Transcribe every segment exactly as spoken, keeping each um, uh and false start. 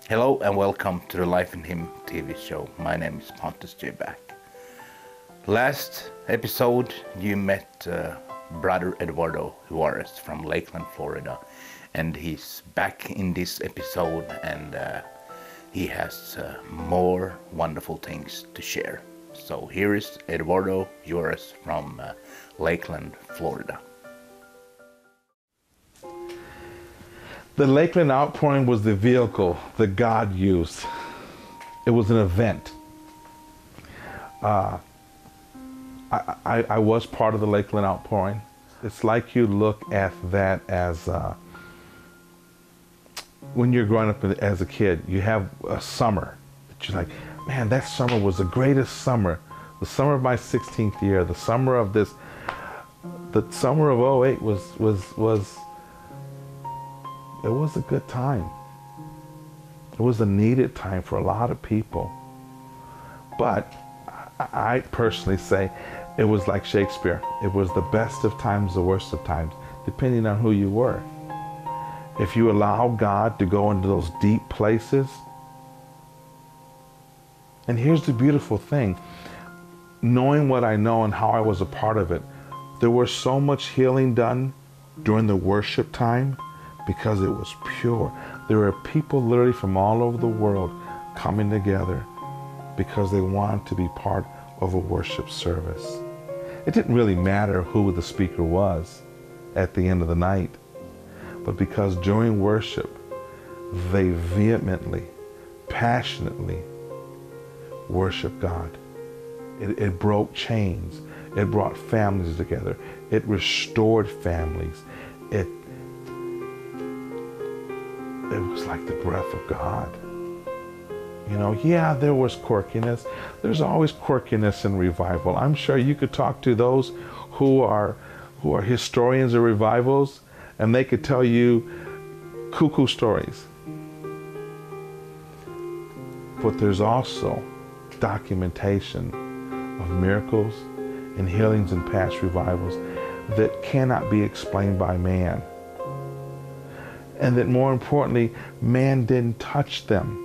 Hello and welcome to the Life in Him T V show. My name is Pontus J. Back. Last episode you met uh, brother Eduardo Juarez from Lakeland, Florida, and he's back in this episode and uh, he has uh, more wonderful things to share. So here is Eduardo Juarez from uh, Lakeland, Florida. The Lakeland Outpouring was the vehicle that God used. It was an event. Uh, I, I, I was part of the Lakeland Outpouring. It's like you look at that as uh, when you're growing up as a kid, you have a summer that you're like, man, that summer was the greatest summer. The summer of my sixteenth year, the summer of this, the summer of oh eight was, was, was, it was a good time. It was a needed time for a lot of people. But I personally say it was like Shakespeare. It was the best of times, the worst of times, depending on who you were. If you allow God to go into those deep places, and here's the beautiful thing, knowing what I know and how I was a part of it, there was so much healing done during the worship time because it was pure. There were people literally from all over the world coming together because they wanted to be part of a worship service. It didn't really matter who the speaker was at the end of the night, but because during worship, they vehemently, passionately worshiped God. It, it broke chains. It brought families together. It restored families. It It was like the breath of God. You know, yeah, there was quirkiness. There's always quirkiness in revival. I'm sure you could talk to those who are who are historians of revivals, and they could tell you cuckoo stories. But there's also documentation of miracles and healings in past revivals that cannot be explained by man. And that more importantly, man didn't touch them.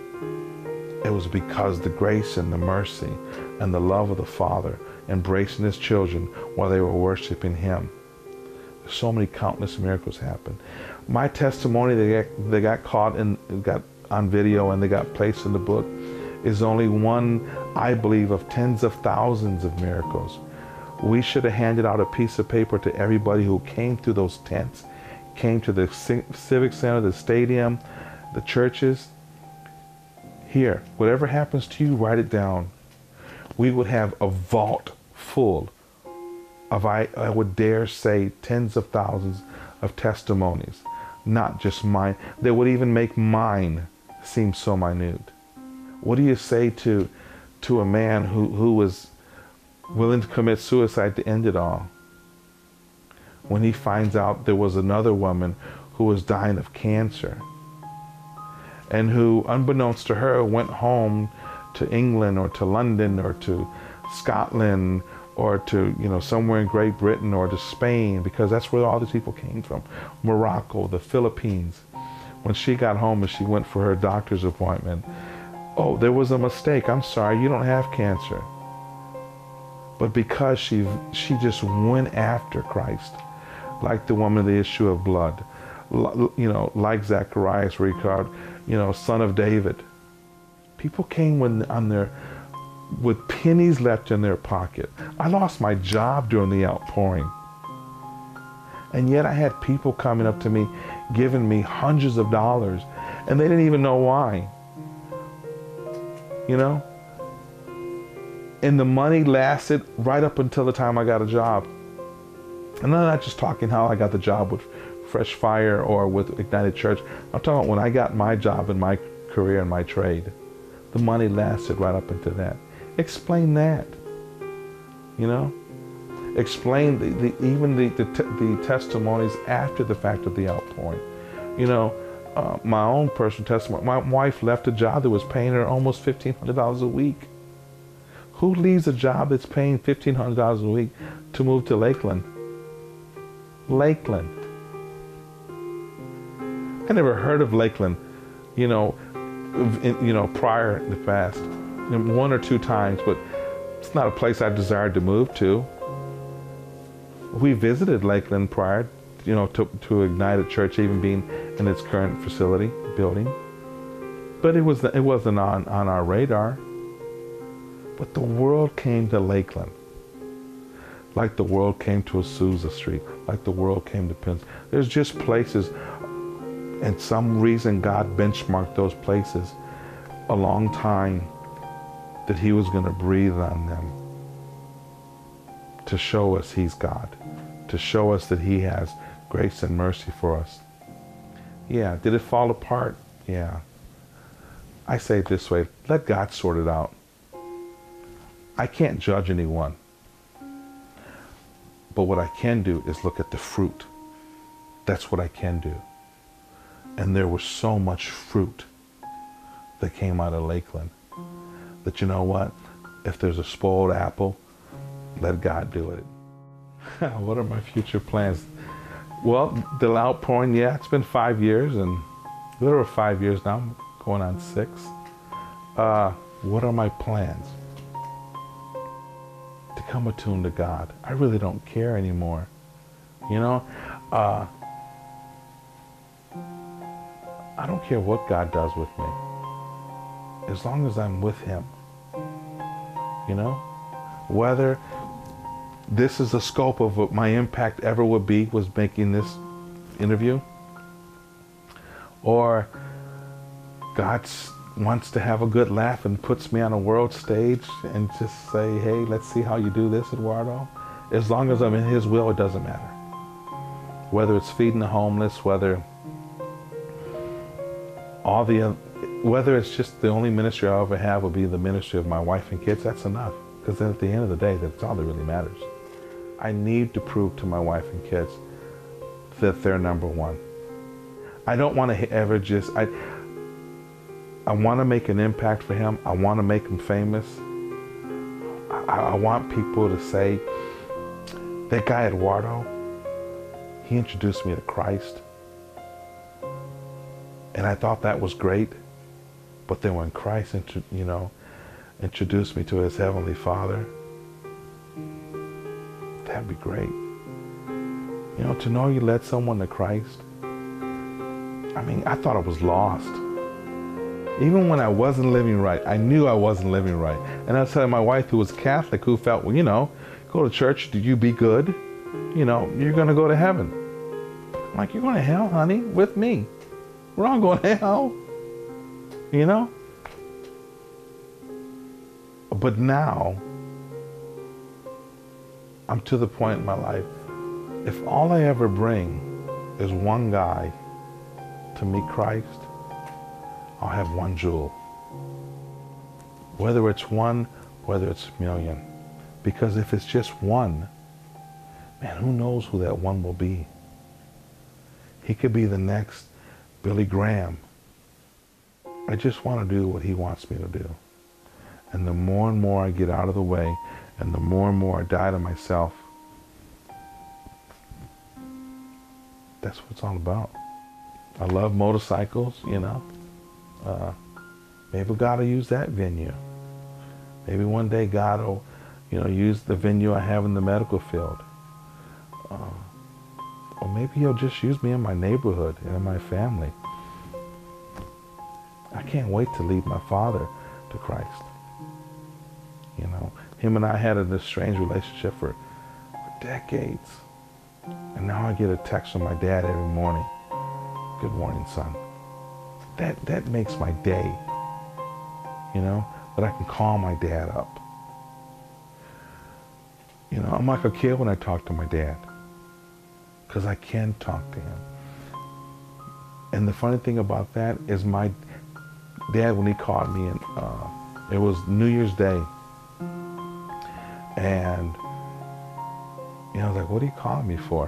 It was because the grace and the mercy and the love of the Father embracing his children while they were worshiping him. So many countless miracles happened. My testimony that got, they got caught and got on video and they got placed in the book is only one, I believe, of tens of thousands of miracles. We should have handed out a piece of paper to everybody who came through those tents, came to the civic center, the stadium, the churches. Here, whatever happens to you, write it down. We would have a vault full of, I, I would dare say, tens of thousands of testimonies, not just mine. They would even make mine seem so minute. What do you say to, to a man who, who was willing to commit suicide to end it all, when he finds out there was another woman who was dying of cancer and who, unbeknownst to her, went home to England or to London or to Scotland or to, you know, somewhere in Great Britain or to Spain, because that's where all these people came from, Morocco, the Philippines. When she got home and she went for her doctor's appointment, oh, there was a mistake. I'm sorry, you don't have cancer. But because she she just went after Christ, like the woman of the issue of blood, you know, like Zacharias, where he called, you know, son of David. People came when on their with pennies left in their pocket. I lost my job during the outpouring, and yet I had people coming up to me, giving me hundreds of dollars, and they didn't even know why. You know, and the money lasted right up until the time I got a job. And I'm not just talking how I got the job with Fresh Fire or with Ignited Church. I'm talking about when I got my job in my career and my trade. The money lasted right up into that. Explain that. You know? Explain the, the even the, the, the testimonies after the fact of the outpouring. You know, uh, my own personal testimony. My wife left a job that was paying her almost fifteen hundred dollars a week. Who leaves a job that's paying fifteen hundred dollars a week to move to Lakeland? Lakeland. I never heard of Lakeland. You know, you know, prior in the past, one or two times, but it's not a place I desired to move to. We visited Lakeland prior, you know, to, to Ignited Church, even being in its current facility, building. But it, was, it wasn't on, on our radar. But the world came to Lakeland, like the world came to Azusa Street, like the world came to Penn. There's just places, and some reason God benchmarked those places a long time that he was going to breathe on them to show us he's God, to show us that he has grace and mercy for us. Yeah, did it fall apart? Yeah. I say it this way, let God sort it out. I can't judge anyone. But what I can do is look at the fruit. That's what I can do. And there was so much fruit that came out of Lakeland that, you know what? If there's a spoiled apple, let God do it. What are my future plans? Well, the Outpouring, yeah, it's been five years and a little over five years now, I'm going on six. Uh, what are my plans? To come attuned to God. I really don't care anymore. You know, uh, I don't care what God does with me, as long as I'm with him. You know, whether this is the scope of what my impact ever would be, was making this interview, or God wants to have a good laugh and puts me on a world stage and just say, hey, let's see how you do this, Eduardo. As long as I'm in his will, it doesn't matter. Whether it's feeding the homeless, whether all the, whether it's just the only ministry I ever have will be the ministry of my wife and kids, that's enough. Because then at the end of the day, that's all that really matters. I need to prove to my wife and kids that they're number one. I don't want to ever just, I, I want to make an impact for him. I want to make him famous. I, I want people to say, that guy Eduardo, he introduced me to Christ. And I thought that was great. But then when Christ, you know, introduced me to his Heavenly Father, that'd be great. You know, to know you led someone to Christ. I mean, I thought I was lost. Even when I wasn't living right, I knew I wasn't living right. And I was telling my wife, who was Catholic, who felt, well, you know, go to church, do you be good? You know, you're going to go to heaven. I'm like, you're going to hell, honey, with me. We're all going to hell. You know? But now, I'm to the point in my life, if all I ever bring is one guy to meet Christ, I'll have one jewel. Whether it's one, whether it's a million. Because if it's just one, man, who knows who that one will be? He could be the next Billy Graham. I just want to do what he wants me to do. And the more and more I get out of the way, and the more and more I die to myself, that's what it's all about. I love motorcycles, you know. Uh, maybe God will use that venue. Maybe one day God will, you know, use the venue I have in the medical field. Uh, or maybe he'll just use me in my neighborhood and in my family. I can't wait to lead my father to Christ. You know, him and I had a strange relationship for, for decades. And now I get a text from my dad every morning. Good morning, son. That, that makes my day, you know, that I can call my dad up. You know, I'm like a kid when I talk to my dad, because I can talk to him. And the funny thing about that is my dad, when he called me, and uh, it was New Year's Day, and you know, I was like, what are you calling me for?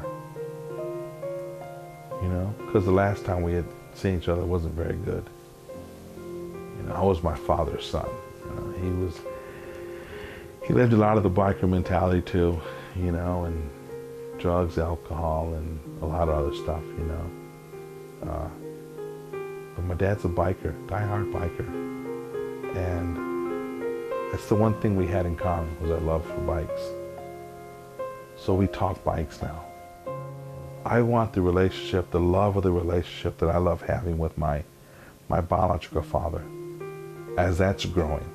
You know, because the last time we had seen each other wasn't very good. You know, I was my father's son. You know, he was, he lived a lot of the biker mentality too, you know, and drugs, alcohol, and a lot of other stuff, you know. Uh, But my dad's a biker, diehard biker. And that's the one thing we had in common, was our love for bikes. So we talk bikes now. I want the relationship, the love of the relationship that I love having with my, my biological father, as that's growing.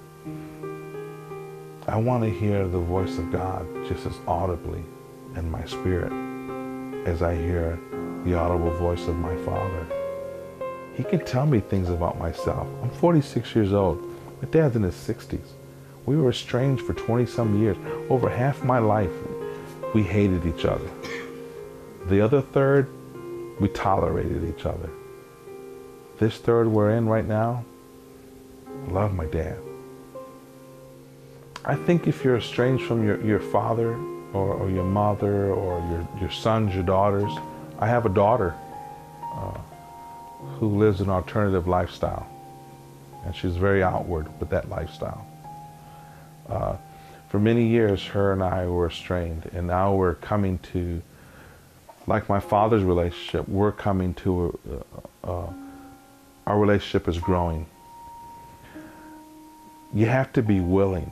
I want to hear the voice of God just as audibly in my spirit as I hear the audible voice of my father. He can tell me things about myself. I'm forty-six years old. My dad's in his sixties. We were estranged for twenty some years. Over half my life, we hated each other. The other third, we tolerated each other. This third we're in right now, I love my dad. I think if you're estranged from your, your father or, or your mother or your, your sons, your daughters, I have a daughter uh, who lives an alternative lifestyle, and she's very outward with that lifestyle. Uh, for many years, her and I were estranged, and now we're coming to, like my father's relationship, we're coming to, a, uh, our relationship is growing. You have to be willing.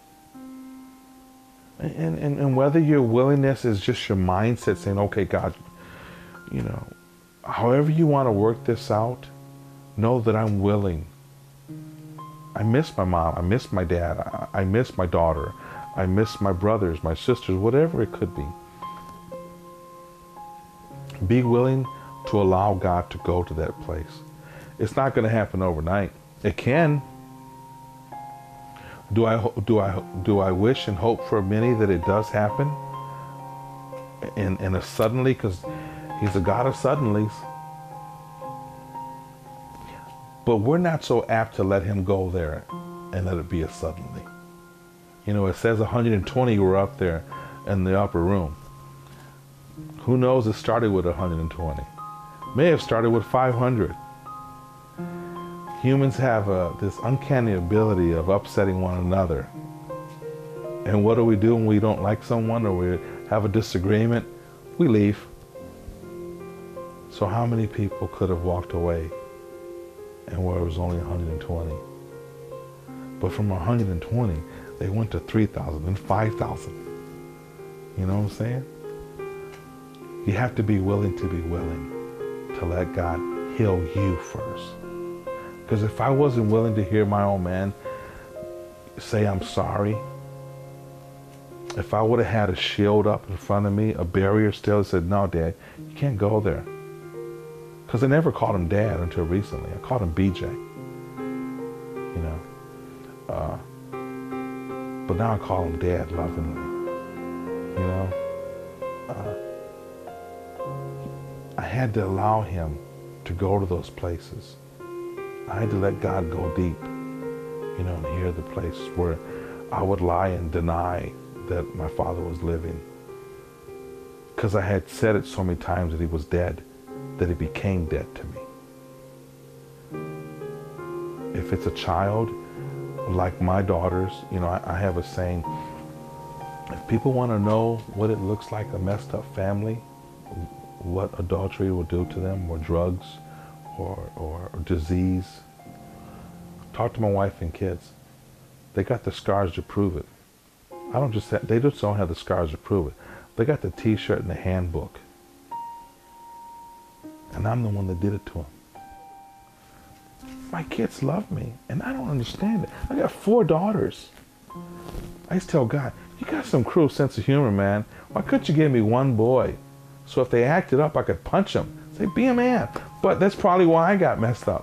And, and, and whether your willingness is just your mindset saying, okay, God, you know, however you want to work this out, know that I'm willing. I miss my mom. I miss my dad. I, I miss my daughter. I miss my brothers, my sisters, whatever it could be. Be willing to allow God to go to that place. It's not going to happen overnight. It can. Do I, do I, do I wish and hope for many that it does happen in, in a suddenly, because he's a God of suddenlies. But we're not so apt to let him go there and let it be a suddenly. You know, it says one hundred twenty were up there in the upper room. Who knows, it started with one hundred twenty. May have started with five hundred. Humans have a, this uncanny ability of upsetting one another. And what do we do when we don't like someone or we have a disagreement? We leave. So how many people could have walked away and where it was only one hundred twenty? But from one hundred twenty, they went to three thousand and five thousand. You know what I'm saying? You have to be willing to be willing to let God heal you first. Because if I wasn't willing to hear my own man say I'm sorry, if I would have had a shield up in front of me, a barrier still that said, no, Dad, you can't go there. Because I never called him Dad until recently. I called him B J. You know. Uh, but now I call him Dad lovingly. You know. Uh, I had to allow him to go to those places. I had to let God go deep, you know, and hear the places where I would lie and deny that my father was living. Because I had said it so many times that he was dead, that he became dead to me. If it's a child, like my daughters, you know, I, I have a saying, if people want to know what it looks like, a messed up family, what adultery will do to them, or drugs, Or, or, or disease. Talk to my wife and kids. They got the scars to prove it. I don't just have, they just don't have the scars to prove it. They got the t-shirt and the handbook. And I'm the one that did it to them. My kids love me, and I don't understand it. I got four daughters. I used to tell God, you got some cruel sense of humor, man. Why couldn't you give me one boy? So if they acted up, I could punch them. Say, be a man. But that's probably why I got messed up.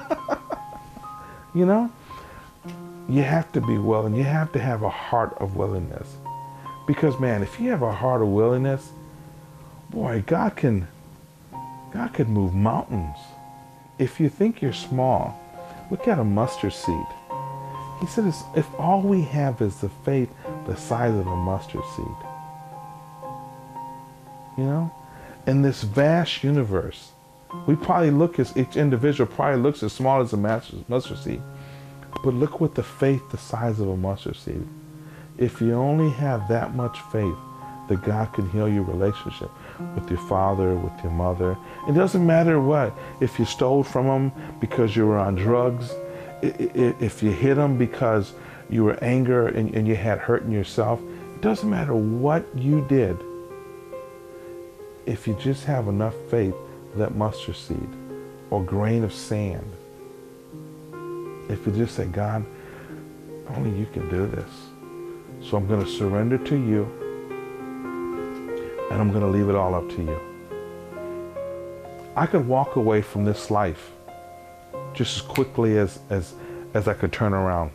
You know? You have to be willing. You have to have a heart of willingness. Because, man, if you have a heart of willingness, boy, God can, God can move mountains. If you think you're small, look at a mustard seed. He said, if all we have is the faith the size of a mustard seed, you know? In this vast universe, we probably look as, each individual probably looks as small as a mustard seed. But look with the faith the size of a mustard seed. If you only have that much faith, that God can heal your relationship with your father, with your mother. It doesn't matter what. If you stole from them because you were on drugs, if you hit them because you were angry and, and you had hurt in yourself, it doesn't matter what you did. If you just have enough faith, that mustard seed or grain of sand, if you just say, God, only you can do this. So I'm going to surrender to you, and I'm going to leave it all up to you. I could walk away from this life just as quickly as, as, as I could turn around.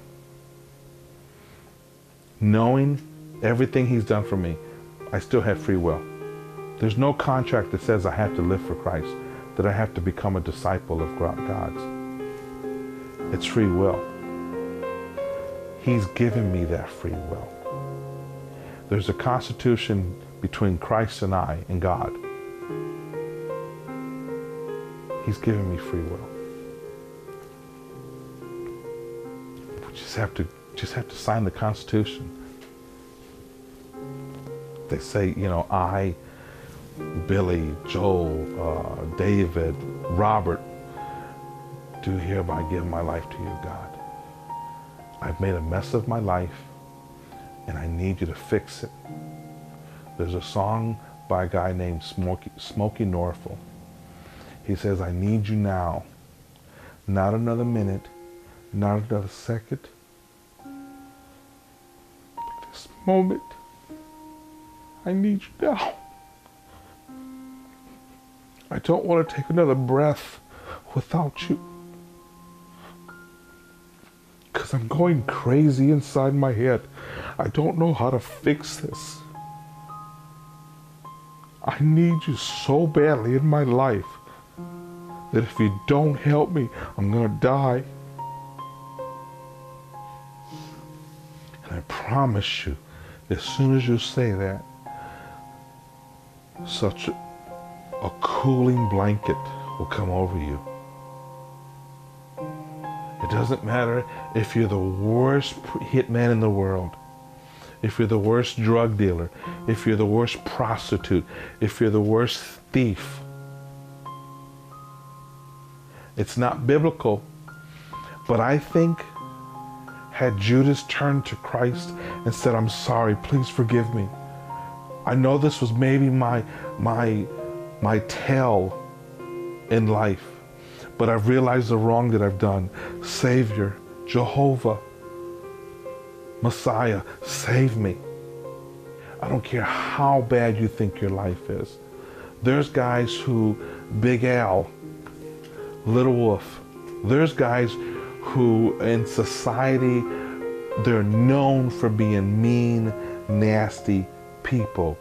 Knowing everything he's done for me, I still have free will. There's no contract that says I have to live for Christ, that I have to become a disciple of God's. It's free will. He's given me that free will. There's a constitution between Christ and I and God. He's given me free will. We just have to just have to sign the Constitution. They say, you know, I, Billy, Joel, uh, David, Robert, do hereby give my life to you, God. I've made a mess of my life, and I need you to fix it. There's a song by a guy named Smokey, Smokey Norfolk. He says, I need you now. Not another minute, not another second. But this moment, I need you now. I don't want to take another breath without you. Because I'm going crazy inside my head. I don't know how to fix this. I need you so badly in my life that if you don't help me, I'm going to die. And I promise you, as soon as you say that, such a, a cooling blanket will come over you. It doesn't matter if you're the worst hitman in the world, if you're the worst drug dealer, if you're the worst prostitute, if you're the worst thief. It's not biblical, but I think had Judas turned to Christ and said, I'm sorry, please forgive me. I know this was maybe my, my, my tale in life, but I've realized the wrong that I've done. Savior, Jehovah, Messiah, save me. I don't care how bad you think your life is. There's guys who, Big Al, Little Wolf, there's guys who in society, they're known for being mean, nasty people.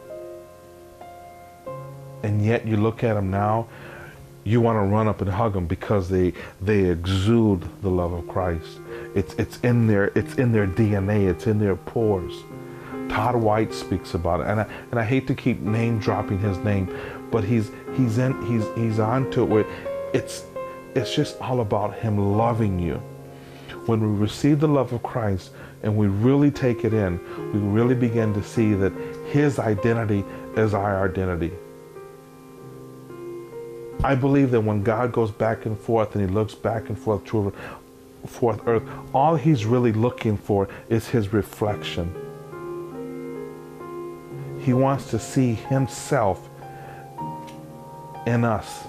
And yet you look at them now, you want to run up and hug them because they they exude the love of Christ. It's it's in their it's in their D N A. It's in their pores. Todd White speaks about it, and I and I hate to keep name dropping his name, but he's he's in he's he's onto it where it's it's just all about him loving you. When we receive the love of Christ and we really take it in, we really begin to see that his identity is our identity. I believe that when God goes back and forth and he looks back and forth to forth earth, all he's really looking for is his reflection. He wants to see himself in us.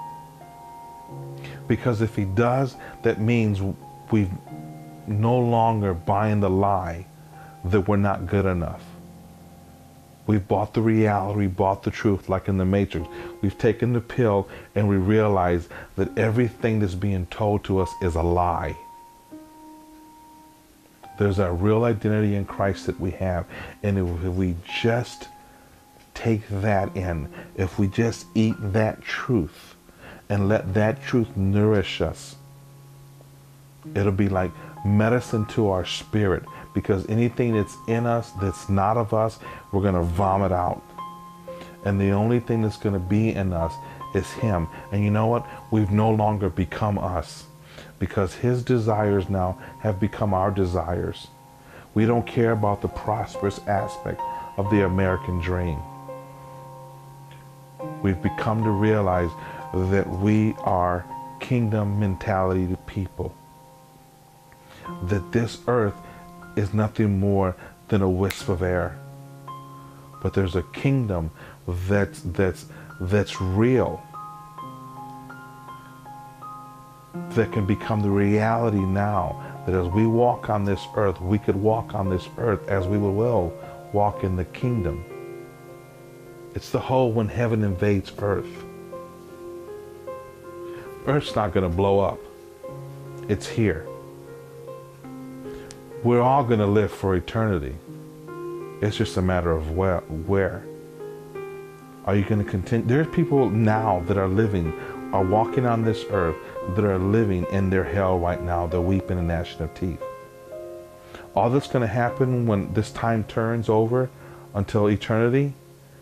Because if he does, that means we've no longer buying the lie that we're not good enough. We've bought the reality, we bought the truth, like in the Matrix. We've taken the pill and we realize that everything that's being told to us is a lie. There's a real identity in Christ that we have. And if we just take that in, if we just eat that truth and let that truth nourish us, it'll be like medicine to our spirit. Because anything that's in us that's not of us, we're going to vomit out. And the only thing that's going to be in us is him. And you know what? We've no longer become us. Because his desires now have become our desires. We don't care about the prosperous aspect of the American dream. We've become to realize that we are kingdom mentality people. That this earth is nothing more than a wisp of air. But there's a kingdom that's, that's, that's real, that can become the reality now, that as we walk on this earth, we could walk on this earth as we will walk in the kingdom. It's the whole when heaven invades earth. Earth's not going to blow up. It's here. We're all going to live for eternity. It's just a matter of where. where. Are you going to continue? There's people now that are living, are walking on this earth, that are living in their hell right now. They're weeping and gnashing of teeth. All that's going to happen when this time turns over until eternity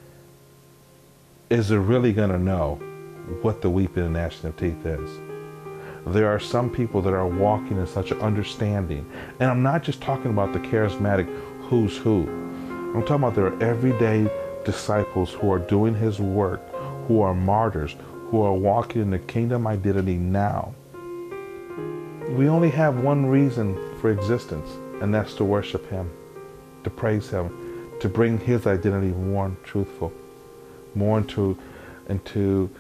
is they're really going to know what the weeping and gnashing of teeth is. There are some people that are walking in such an understanding. And I'm not just talking about the charismatic who's who. I'm talking about their everyday disciples who are doing his work, who are martyrs, who are walking in the kingdom identity now. We only have one reason for existence, and that's to worship him, to praise him, to bring his identity more truthful, more into, into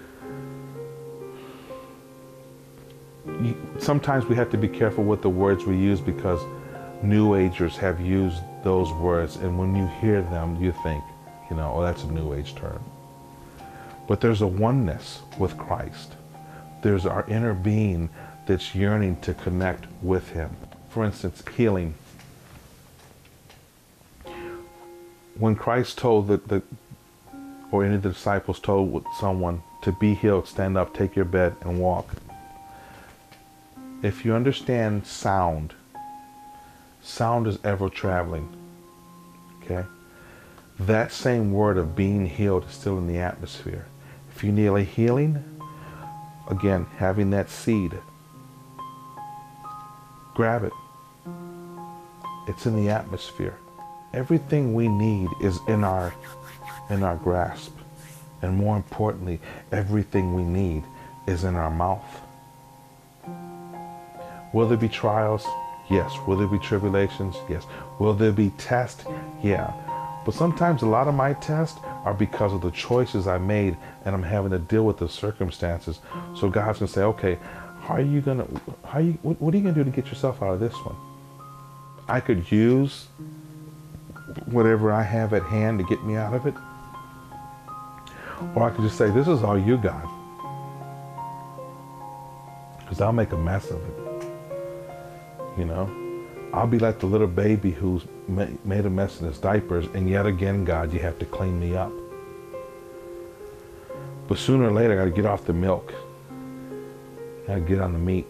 sometimes we have to be careful with the words we use, because New Agers have used those words, and when you hear them, you think, you know, oh, that's a New Age term. But there's a oneness with Christ. There's our inner being that's yearning to connect with him. For instance, healing. When Christ told the, the or any of the disciples told someone to be healed, stand up, take your bed, and walk. If you understand sound, sound is ever traveling, okay? That same word of being healed is still in the atmosphere. If you need a healing, again, having that seed, grab it. It's in the atmosphere. Everything we need is in our, in our grasp. And more importantly, everything we need is in our mouth. Will there be trials? Yes. Will there be tribulations? Yes. Will there be tests? Yeah. But sometimes a lot of my tests are because of the choices I made, and I'm having to deal with the circumstances. So God's gonna say, okay, how are you gonna, how are you, what, what are you gonna do to get yourself out of this one? I could use whatever I have at hand to get me out of it. Or I could just say, this is all you got. Because I'll make a mess of it. You know? I'll be like the little baby who's ma made a mess in his diapers, and yet again, God, you have to clean me up. But sooner or later, I gotta get off the milk. I gotta get on the meat.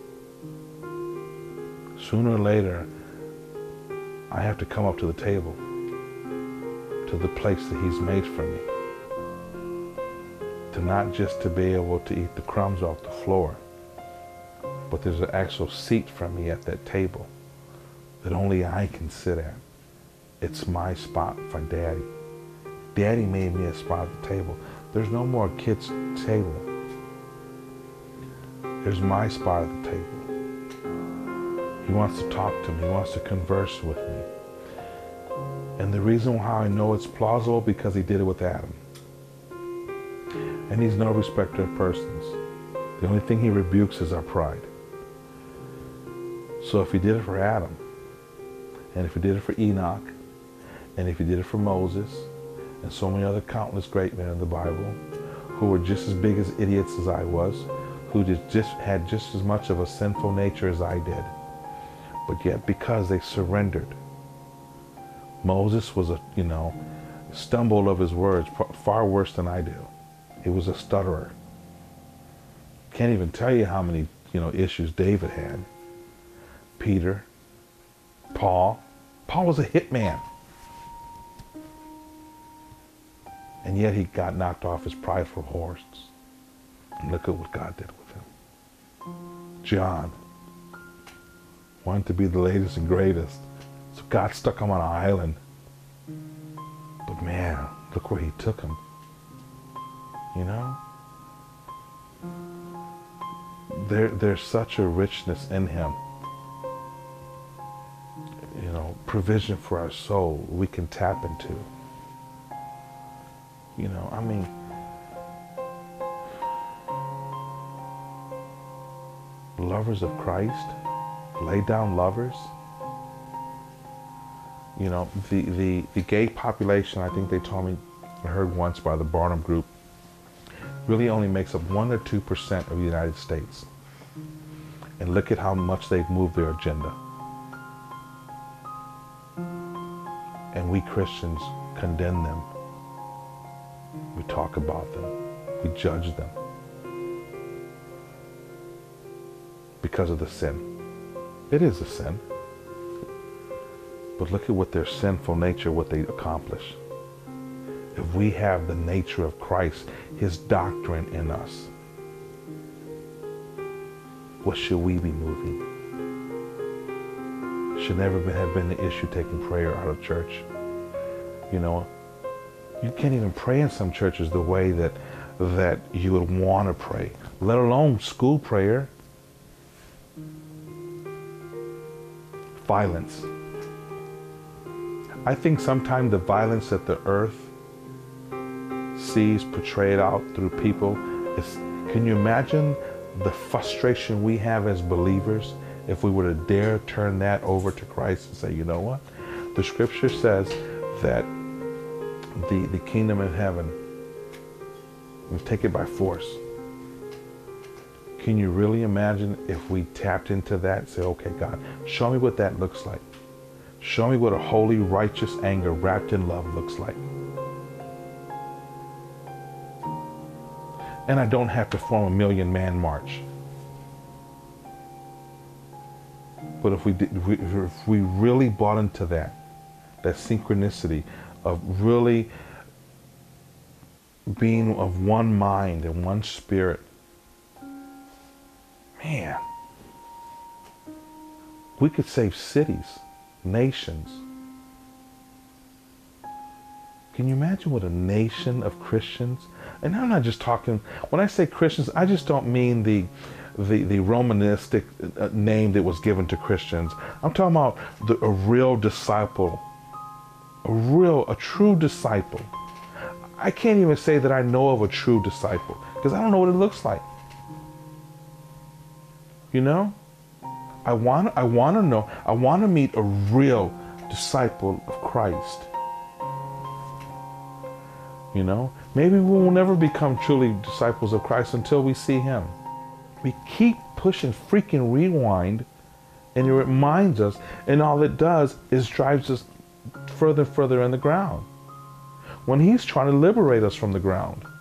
Sooner or later, I have to come up to the table, to the place that he's made for me. To not just to be able to eat the crumbs off the floor, but there's an actual seat for me at that table that only I can sit at. It's my spot for Daddy. Daddy made me a spot at the table. There's no more kids' table. There's my spot at the table. He wants to talk to me. He wants to converse with me. And the reason how I know it's plausible, because he did it with Adam. And he's no respecter of persons. The only thing he rebukes is our pride. So if he did it for Adam, and if he did it for Enoch, and if he did it for Moses, and so many other countless great men in the Bible, who were just as big as idiots as I was, who just, just had just as much of a sinful nature as I did, but yet because they surrendered. Moses was a, you know, stumbled of his words far worse than I do. He was a stutterer. Can't even tell you how many, you know, issues David had. Peter, Paul. Paul was a hitman. And yet he got knocked off his prideful horse. And look at what God did with him. John wanted to be the latest and greatest. So God stuck him on an island. But man, look where he took him. You know? There, there's such a richness in him. You know, provision for our soul we can tap into. You know, I mean, lovers of Christ, lay down lovers. You know, the, the, the gay population, I think they told me, I heard once by the Barnum Group, really only makes up one or two percent of the United States. And look at how much they've moved their agenda. And we Christians condemn them. We talk about them. We judge them. Because of the sin. It is a sin. But look at what their sinful nature, what they accomplish. If we have the nature of Christ, his doctrine in us, what should we be moving? Should never have been the issue taking prayer out of church. You know, you can't even pray in some churches the way that that you would want to pray, let alone school prayer. Violence. I think sometimes the violence that the earth sees portrayed out through people is, can you imagine the frustration we have as believers if we were to dare turn that over to Christ and say, you know what? The scripture says that the, the kingdom of heaven, we take it by force. Can you really imagine if we tapped into that and say, okay, God, show me what that looks like. Show me what a holy, righteous anger wrapped in love looks like. And I don't have to form a million man march. But if we, did, if we really bought into that, that synchronicity of really being of one mind and one spirit, man, we could save cities, nations. Can you imagine what a nation of Christians, and I'm not just talking, when I say Christians, I just don't mean the the, the Romanistic name that was given to Christians. I'm talking about the, a real disciple, a real, a true disciple. I can't even say that I know of a true disciple because I don't know what it looks like. You know, I want, I want to know, I want to meet a real disciple of Christ. You know, maybe we will never become truly disciples of Christ until we see him. We keep pushing freaking rewind and it reminds us, and all it does is drives us further and further in the ground when he's trying to liberate us from the ground.